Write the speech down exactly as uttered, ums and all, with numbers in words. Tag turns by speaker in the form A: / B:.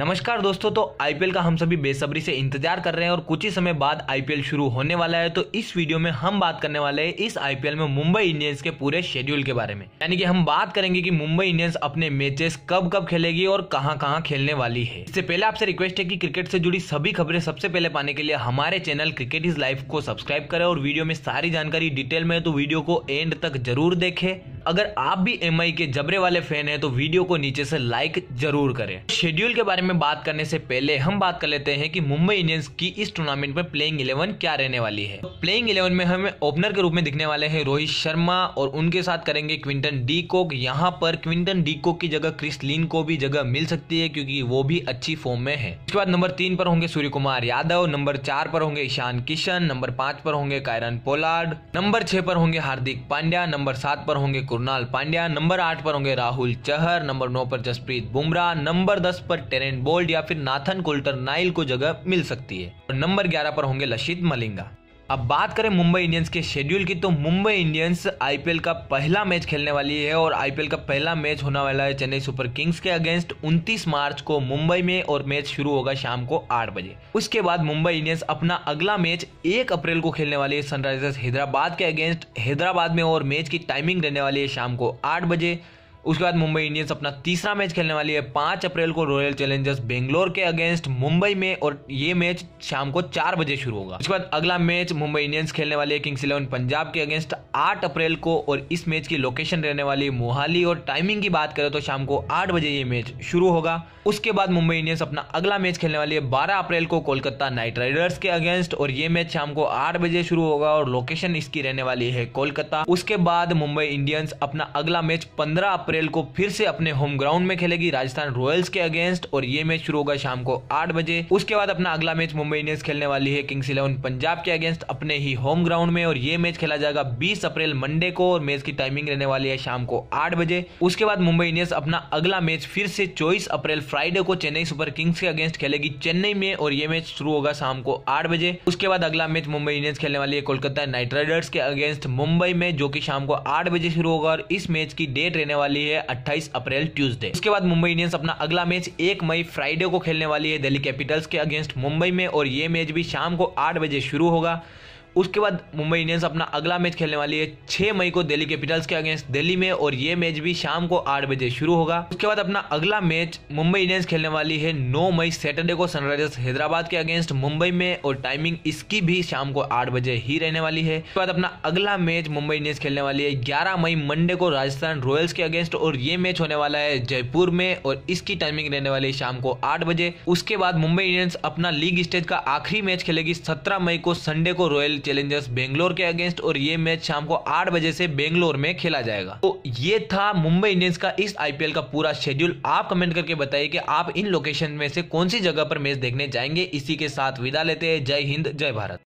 A: नमस्कार दोस्तों, तो आईपीएल का हम सभी बेसब्री से इंतजार कर रहे हैं और कुछ ही समय बाद आईपीएल शुरू होने वाला है। तो इस वीडियो में हम बात करने वाले हैं इस आईपीएल में मुंबई इंडियंस के पूरे शेड्यूल के बारे में। यानी कि हम बात करेंगे कि मुंबई इंडियंस अपने मैचेस कब कब खेलेगी और कहां कहां खेलने वाली है। इससे पहले आपसे रिक्वेस्ट है कि क्रिकेट से जुड़ी सभी खबरें सबसे पहले पाने के लिए हमारे चैनल क्रिकेट इज लाइफ को सब्सक्राइब करें और वीडियो में सारी जानकारी डिटेल में है तो वीडियो को एंड तक जरूर देखें। अगर आप भी एमआई के जबरे वाले फैन हैं तो वीडियो को नीचे से लाइक जरूर करें। शेड्यूल के बारे में बात करने से पहले हम बात कर लेते हैं कि मुंबई इंडियंस की इस टूर्नामेंट में प्लेइंग इलेवन क्या रहने वाली है। प्लेइंग इलेवन में हमें ओपनर के रूप में दिखने वाले हैं रोहित शर्मा और उनके साथ करेंगे क्विंटन डी कॉक। यहाँ पर क्विंटन डी कॉक की जगह क्रिस लिन को भी जगह मिल सकती है क्योंकि वो भी अच्छी फॉर्म में है। उसके बाद नंबर तीन पर होंगे सूर्य कुमार यादव, नंबर चार पर होंगे ईशान किशन, नंबर पांच पर होंगे कायरन पोलार्ड, नंबर छह पर होंगे हार्दिक पांड्या, नंबर सात पर होंगे कुणाल पांड्या, नंबर आठ पर होंगे राहुल चहर, नंबर नौ पर जसप्रीत बुमराह, नंबर दस पर टेरेंट बोल्ट या फिर नाथन कुल्टर नाइल को जगह मिल सकती है और नंबर ग्यारह पर होंगे लसित मलिंगा। अब बात करें मुंबई इंडियंस के शेड्यूल की, तो मुंबई इंडियंस आईपीएल का पहला मैच खेलने वाली है और आईपीएल का पहला मैच होने वाला है चेन्नई सुपर किंग्स के अगेंस्ट उनतीस मार्च को मुंबई में और मैच शुरू होगा शाम को आठ बजे। उसके बाद मुंबई इंडियंस अपना अगला मैच एक अप्रैल को खेलने वाली है सनराइजर्स हैदराबाद के अगेंस्ट हैदराबाद में और मैच की टाइमिंग रहने वाली है शाम को आठ बजे। उसके बाद मुंबई इंडियंस अपना तीसरा मैच खेलने वाली है पांच अप्रैल को रॉयल चैलेंजर्स बेंगलोर के अगेंस्ट मुंबई में और ये मैच शाम को चार बजे शुरू होगा। उसके बाद अगला मैच मुंबई इंडियंस खेलने वाली है किंग्स इलेवन पंजाब के अगेंस्ट आठ अप्रैल को और इस मैच की लोकेशन रहने वाली है मोहाली और टाइमिंग की बात करें तो शाम को आठ बजे ये मैच शुरू होगा। उसके बाद मुंबई इंडियंस अपना अगला मैच खेलने वाली है बारह अप्रैल को कोलकाता नाइट राइडर्स के अगेंस्ट और ये मैच शाम को आठ बजे शुरू होगा और लोकेशन इसकी रहने वाली है कोलकाता। उसके बाद मुंबई इंडियंस अपना अगला मैच पंद्रह अप्रैल को फिर से अपने होम ग्राउंड में खेलेगी राजस्थान रॉयल्स के अगेंस्ट और ये मैच शुरू होगा शाम को आठ बजे। उसके बाद अपना अगला मैच मुंबई इंडियंस खेलने वाली है किंग्स इलेवन पंजाब के अगेंस्ट अपने ही होम ग्राउंड में और ये मैच खेला जाएगा बीस अप्रैल मंडे को और मैच की टाइमिंग रहने वाली है शाम को आठ बजे। उसके बाद मुंबई इंडियंस अपना अगला मैच फिर से चौबीस अप्रैल फ्राइडे को चेन्नई सुपर किंग्स के अगेंस्ट खेलेगी चेन्नई में और ये मैच शुरू होगा शाम को आठ बजे। उसके बाद अगला मैच मुंबई इंडियंस खेलने वाली है कोलकाता नाइट राइडर्स के अगेंस्ट मुंबई में जो कि शाम को आठ बजे शुरू होगा और इस मैच की डेट रहने वाली है अट्ठाईस अप्रैल ट्यूसडे। उसके बाद मुंबई इंडियंस अपना अगला मैच एक मई फ्राइडे को खेलने वाली है दिल्ली कैपिटल्स के अगेंस्ट मुंबई में और ये मैच भी शाम को आठ बजे शुरू होगा। उसके बाद मुंबई इंडियंस अपना अगला मैच खेलने वाली है छह मई को दिल्ली कैपिटल्स के अगेंस्ट दिल्ली में और ये मैच भी शाम को आठ बजे शुरू होगा। उसके बाद अपना अगला मैच मुंबई इंडियंस खेलने वाली है नौ मई सैटरडे को सनराइजर्स हैदराबाद के अगेंस्ट मुंबई में और टाइमिंग इसकी भी शाम को आठ बजे ही रहने वाली है। उसके बाद अपना अगला मैच मुंबई इंडियंस खेलने वाली है ग्यारह मई मंडे को राजस्थान रॉयल्स के अगेंस्ट और ये मैच होने वाला है जयपुर में और इसकी टाइमिंग रहने वाली है शाम को आठ बजे। उसके बाद मुंबई इंडियंस अपना लीग स्टेज का आखिरी मैच खेलेगी सत्रह मई को संडे को रॉयल चैलेंजर्स बेंगलोर के अगेंस्ट और ये मैच शाम को आठ बजे से बेंगलोर में खेला जाएगा। तो ये था मुंबई इंडियंस का इस आईपीएल का पूरा शेड्यूल। आप कमेंट करके बताइए कि आप इन लोकेशन में से कौन सी जगह पर मैच देखने जाएंगे। इसी के साथ विदा लेते हैं। जय हिंद, जय भारत।